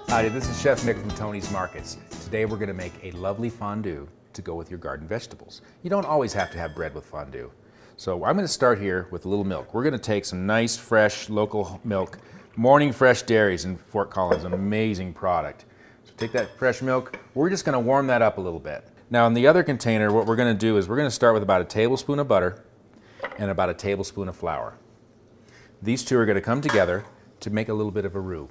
Howdy, this is Chef Mick from Tony's Markets. Today we're going to make a lovely fondue to go with your garden vegetables. You don't always have to have bread with fondue. So I'm going to start here with a little milk. We're going to take some nice, fresh, local milk. Morning Fresh Dairies in Fort Collins, an amazing product. So take that fresh milk. We're just going to warm that up a little bit. Now in the other container, what we're going to do is we're going to start with about a tablespoon of butter and about a tablespoon of flour. These two are going to come together to make a little bit of a roux.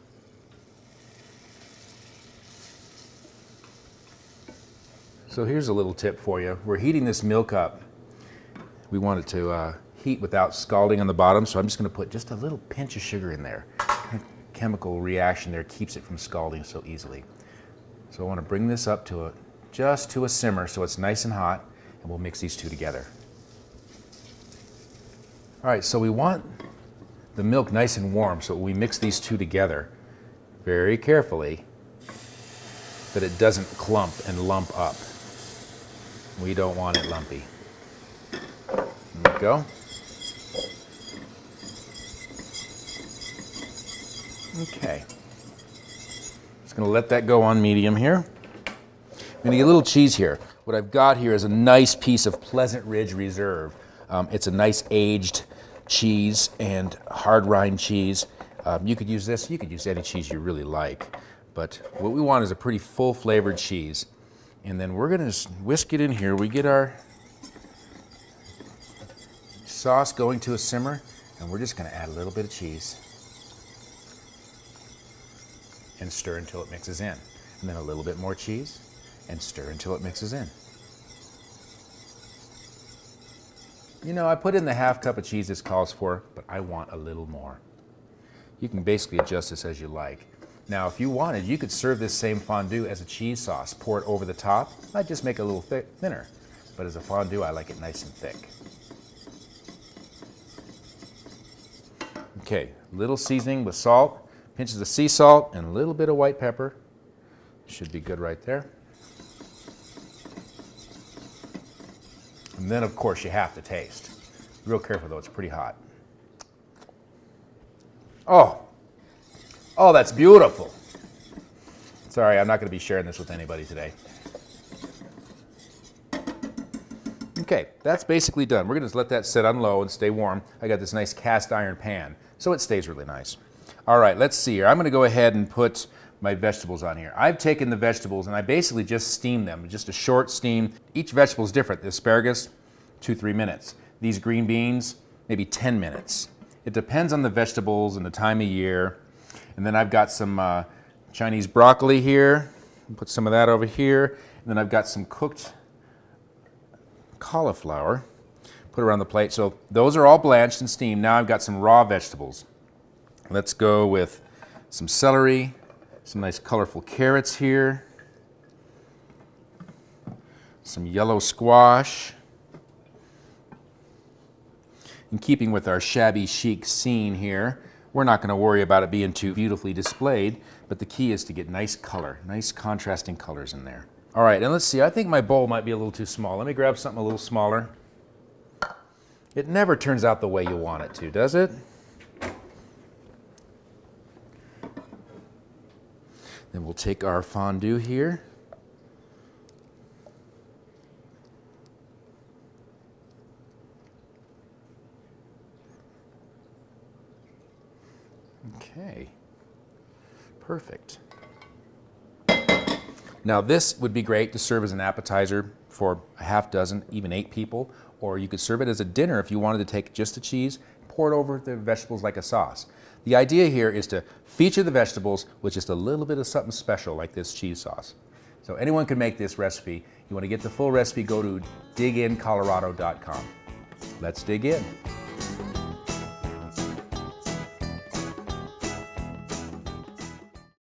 So here's a little tip for you. We're heating this milk up. We want it to heat without scalding on the bottom, so I'm just going to put just a little pinch of sugar in there. The chemical reaction there keeps it from scalding so easily. So I want to bring this up to just to a simmer so it's nice and hot, and we'll mix these two together. All right, so we want the milk nice and warm, so we mix these two together very carefully that it doesn't clump and lump up. We don't want it lumpy. There we go. Okay. Just going to let that go on medium here. I'm going to get a little cheese here. What I've got here is a nice piece of Pleasant Ridge Reserve. It's a nice aged cheese and hard rind cheese. You could use this, you could use any cheese you really like. But what we want is a pretty full flavored cheese. And then we're going to whisk it in here. We get our sauce going to a simmer, and we're just going to add a little bit of cheese and stir until it mixes in. And then a little bit more cheese and stir until it mixes in. You know, I put in the half cup of cheese this calls for, but I want a little more. You can basically adjust this as you like. Now, if you wanted, you could serve this same fondue as a cheese sauce. Pour it over the top. I'd just make it a little thinner. But as a fondue, I like it nice and thick. Okay, little seasoning with salt, pinches of sea salt, and a little bit of white pepper. Should be good right there. And then, of course, you have to taste. Real careful, though. It's pretty hot. Oh, that's beautiful. Sorry, I'm not going to be sharing this with anybody today. Okay, that's basically done. We're going to just let that sit on low and stay warm. I got this nice cast iron pan, so it stays really nice. All right, let's see here. I'm going to go ahead and put my vegetables on here. I've taken the vegetables and I basically just steam them, just a short steam. Each vegetable is different. The asparagus, 2-3 minutes. These green beans, maybe 10 minutes. It depends on the vegetables and the time of year. And then I've got some Chinese broccoli here. Put some of that over here. And then I've got some cooked cauliflower. Put it around the plate. So those are all blanched and steamed. Now I've got some raw vegetables. Let's go with some celery, some nice colorful carrots here, some yellow squash. In keeping with our shabby chic scene here, we're not going to worry about it being too beautifully displayed, but the key is to get nice color, nice contrasting colors in there. All right, and let's see, I think my bowl might be a little too small. Let me grab something a little smaller. It never turns out the way you want it to, does it? Then we'll take our fondue here. Okay, perfect. Now this would be great to serve as an appetizer for a half dozen, even 8 people, or you could serve it as a dinner if you wanted to take just the cheese, pour it over the vegetables like a sauce. The idea here is to feature the vegetables with just a little bit of something special like this cheese sauce. So anyone can make this recipe. You want to get the full recipe, go to digincolorado.com. Let's dig in.